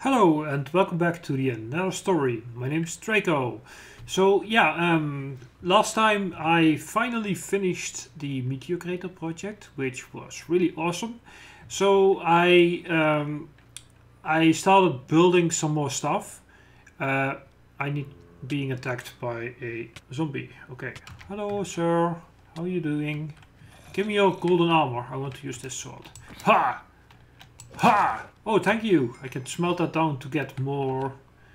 Hello and welcome back to the Another Story. My name is Draco. So yeah, last time I finally finished the Meteor Crater project, which was really awesome. So I started building some more stuff. I need being attacked by a zombie. Okay, hello sir, how are you doing? Give me your golden armor. I want to use this sword. Ha! Ha! Oh, thank you. I can smelt that down to get more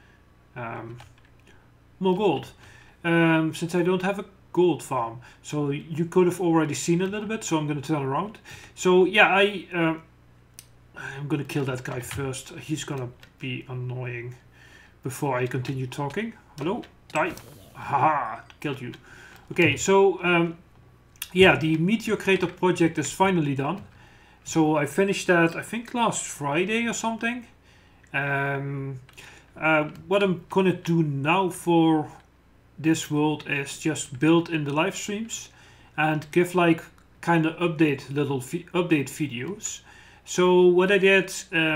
gold. Since I don't have a gold farm, so you could have already seen a little bit. So I'm gonna turn around. So yeah, I'm gonna kill that guy first. He's gonna be annoying before I continue talking. Hello, die! Haha, killed you. Okay, so yeah, the Meteor Crater project is finally done. So I finished that, I think last Friday or something. What I'm gonna do now for this world is just build in the live streams and give like kind of update videos. So what I did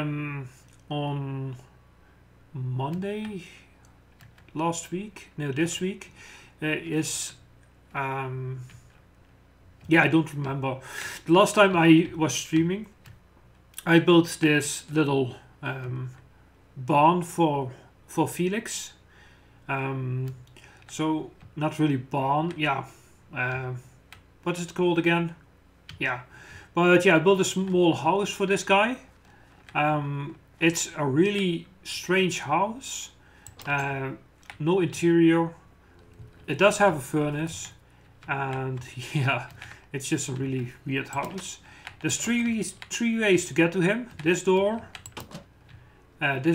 on Monday this week is yeah, I don't remember. The last time I was streaming, I built this little barn for Felix. So not really barn, yeah. What is it called again? Yeah, but yeah, I built a small house for this guy. It's a really strange house. No interior. It does have a furnace, and yeah. It's just a really weird house. There's three ways to get to him. This door, what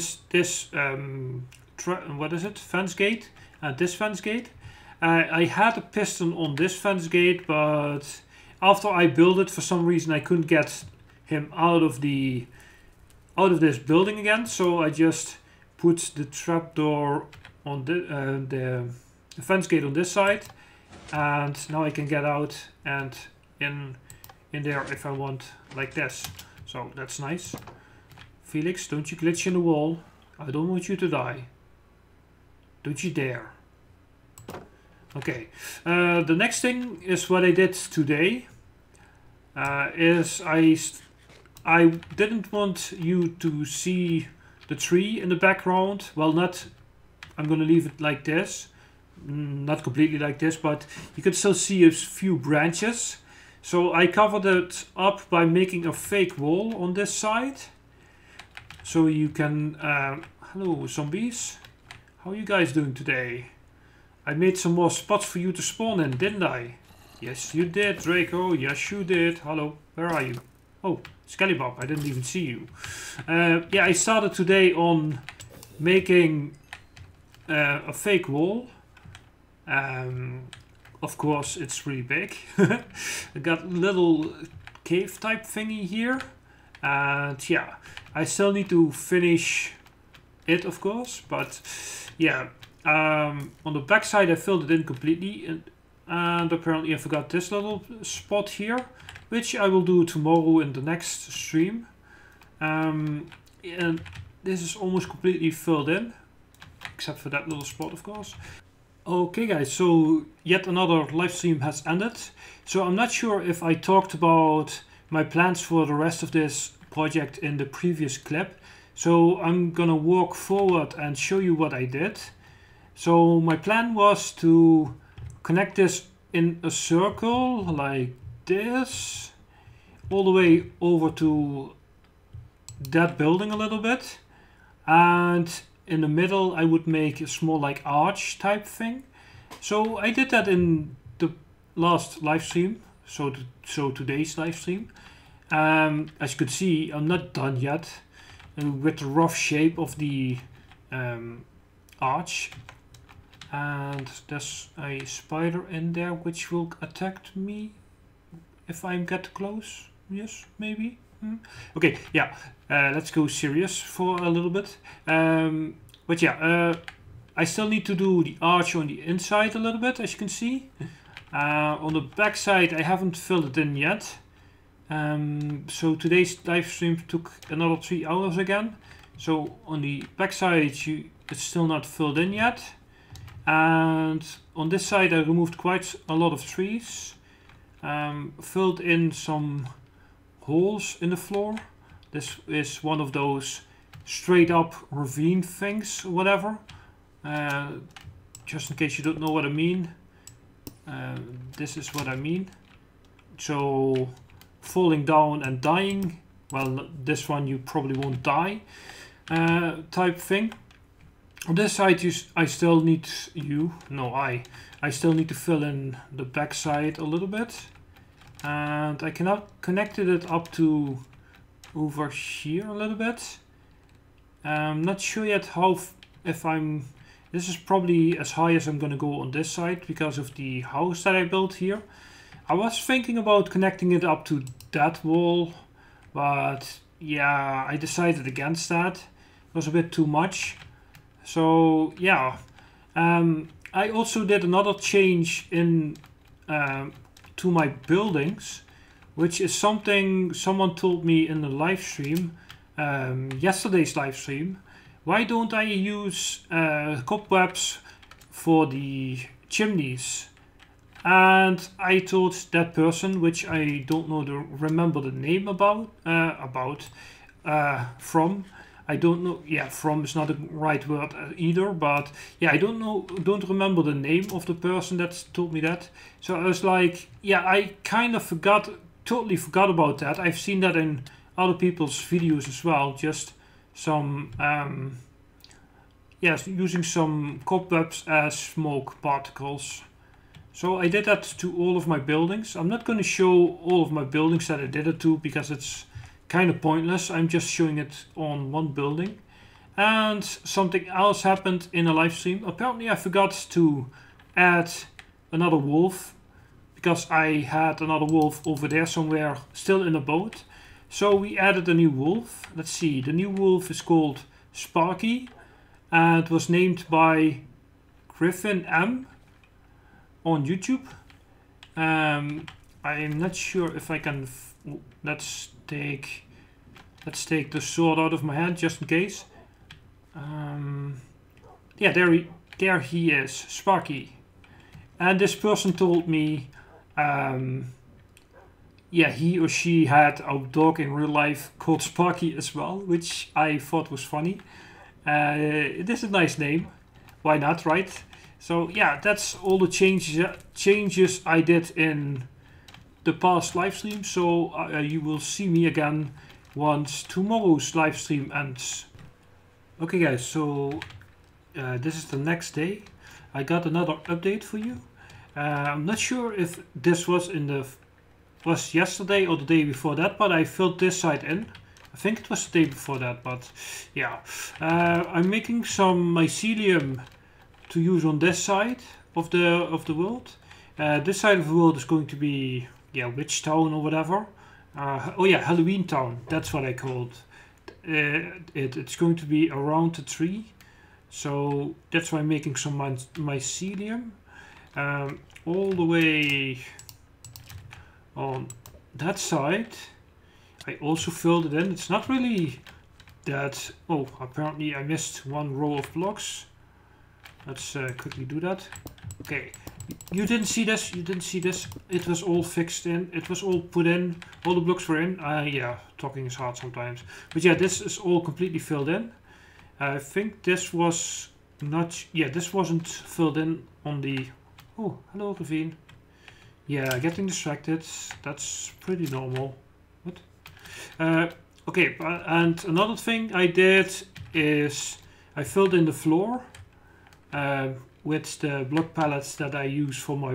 is it? Fence gate, and this fence gate. I had a piston on this fence gate, but after I built it, for some reason I couldn't get him out of this building again. So I just put the trapdoor on the fence gate on this side. And now I can get out and in there if I want, like this. So that's nice. Felix, don't you glitch in the wall. I don't want you to die. Don't you dare. Okay. The next thing is what I did today. Is I didn't want you to see the tree in the background. Well, I'm gonna leave it like this. Not completely like this, but you can still see a few branches. So I covered it up by making a fake wall on this side. So you can... hello zombies. How are you guys doing today? I made some more spots for you to spawn in, didn't I? Yes you did, Draco. Yes you did. Hello, where are you? Oh, Skellybob, I didn't even see you. Yeah, I started today on making a fake wall. Of course it's really big. I got a little cave type thingy here, and yeah, I still need to finish it of course, but yeah, on the back side I filled it in completely, and apparently I forgot this little spot here, which I will do tomorrow in the next stream. And this is almost completely filled in, except for that little spot of course. Okay guys, so yet another live stream has ended. So I'm not sure if I talked about my plans for the rest of this project in the previous clip. So I'm gonna walk forward and show you what I did. So my plan was to connect this in a circle like this, all the way over to that building a little bit, and in the middle I would make a small like arch type thing. So I did that in the last live stream, so today's live stream. As you can see, I'm not done yet with the rough shape of the arch, and there's a spider in there which will attack me if I get close. Yes, maybe. Okay, yeah, let's go serious for a little bit. But yeah, I still need to do the arch on the inside a little bit, as you can see. On the back side I haven't filled it in yet. So today's live stream took another 3 hours again. So on the back side, it's still not filled in yet. And on this side, I removed quite a lot of trees. Filled in some holes in the floor. This is one of those straight up ravine things, or whatever. Just in case you don't know what I mean. This is what I mean. So falling down and dying. Well, this one you probably won't die. Type thing. On this side, I still need I still need to fill in the back side a little bit, and I connected it up to over here a little bit. I'm not sure yet this is probably as high as I'm gonna go on this side because of the house that I built here. I was thinking about connecting it up to that wall, but yeah, I decided against that. It was a bit too much. So yeah, I also did another change in to my buildings, which is something someone told me in the live stream, yesterday's live stream. Why don't I use cobwebs for the chimneys? And I told that person, which I don't remember the name from. I don't know. Yeah, from is not the right word either. But yeah, I don't remember the name of the person that told me that. So I was like, yeah, I kind of totally forgot about that. I've seen that in other people's videos as well. Just some, using some cobwebs as smoke particles. So I did that to all of my buildings. I'm not going to show all of my buildings that I did it to because it's kind of pointless. I'm just showing it on one building. And something else happened in a live stream. Apparently I forgot to add another wolf because I had another wolf over there somewhere still in a boat. So we added a new wolf. Let's see, the new wolf is called Sparky and was named by Griffin M on YouTube. I'm not sure if I can. Let's take the sword out of my hand just in case. Yeah, there he is, Sparky. And this person told me, yeah, he or she had a dog in real life called Sparky as well, which I thought was funny. It is a nice name. Why not, right? So yeah, that's all the changes I did in the past live stream. So you will see me again once tomorrow's live stream ends. Okay guys, so this is the next day. I got another update for you. I'm not sure if this was yesterday or the day before that, but I filled this side in. I think it was the day before that, but yeah. I'm making some mycelium to use on this side of the world. This side of the world is going to be, yeah, Witch Town or whatever. Oh yeah, Halloween Town. That's what I called it's going to be around the tree. So that's why I'm making some mycelium. All the way on that side. I also filled it in. It's not really that. Oh, apparently I missed one row of blocks. Let's quickly do that. Okay, you didn't see this. You didn't see this. It was all fixed in. It was all put in. All the blocks were in. Yeah, talking is hard sometimes. But yeah, this is all completely filled in. I think this was not. Yeah, this wasn't filled in on the. Oh, hello, Ravine. Yeah, getting distracted. That's pretty normal. What? Okay, and another thing I did is I filled in the floor with the block pallets that I use for my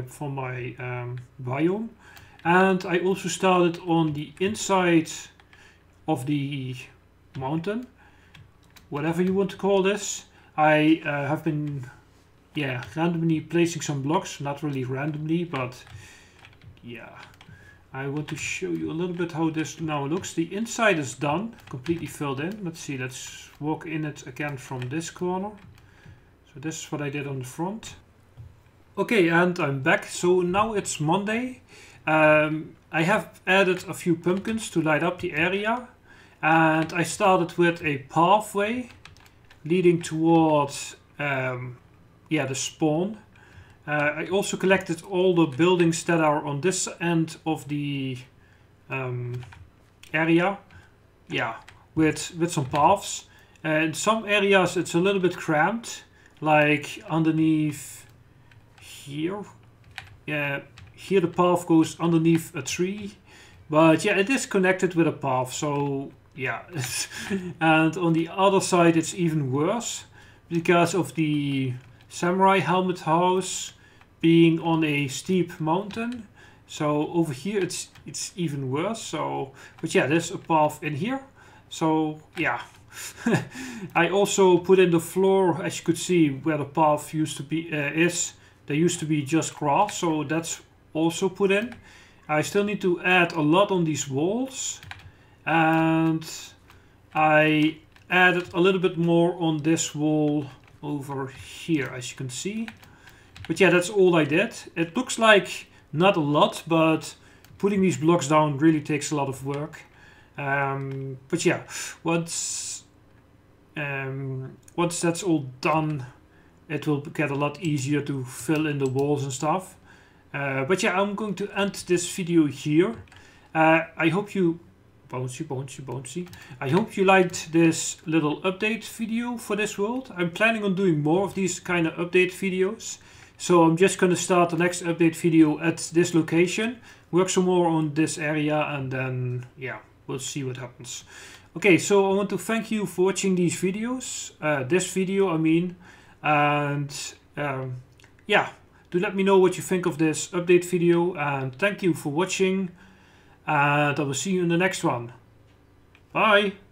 biome, and I also started on the inside of the mountain, whatever you want to call this. I have been, yeah, randomly placing some blocks, not really randomly, but yeah. I want to show you a little bit how this now looks. The inside is done, completely filled in. Let's see, let's walk in it again from this corner. So this is what I did on the front. Okay, and I'm back. So now it's Monday. I have added a few pumpkins to light up the area. And I started with a pathway leading towards the spawn. I also collected all the buildings that are on this end of the area, with some paths. In some areas it's a little bit cramped, like underneath here. Yeah, here the path goes underneath a tree, but yeah, it is connected with a path, so yeah. And on the other side it's even worse because of the samurai helmet house being on a steep mountain. So over here it's even worse. So, but yeah, there's a path in here. So yeah. I also put in the floor, as you could see, where the path used to be there used to be just grass, so that's also put in. I still need to add a lot on these walls, and I added a little bit more on this wall over here, as you can see. But yeah, that's all I did. It looks like not a lot, but putting these blocks down really takes a lot of work. But yeah, once that's all done, it will get a lot easier to fill in the walls and stuff. But yeah, I'm going to end this video here. I hope you... Bouncy. I hope you liked this little update video for this world. I'm planning on doing more of these kind of update videos. So I'm just going to start the next update video at this location, work some more on this area, and then, yeah, we'll see what happens. Okay, so I want to thank you for watching these videos, this video I mean, and yeah, do let me know what you think of this update video, and thank you for watching, and I will see you in the next one. Bye!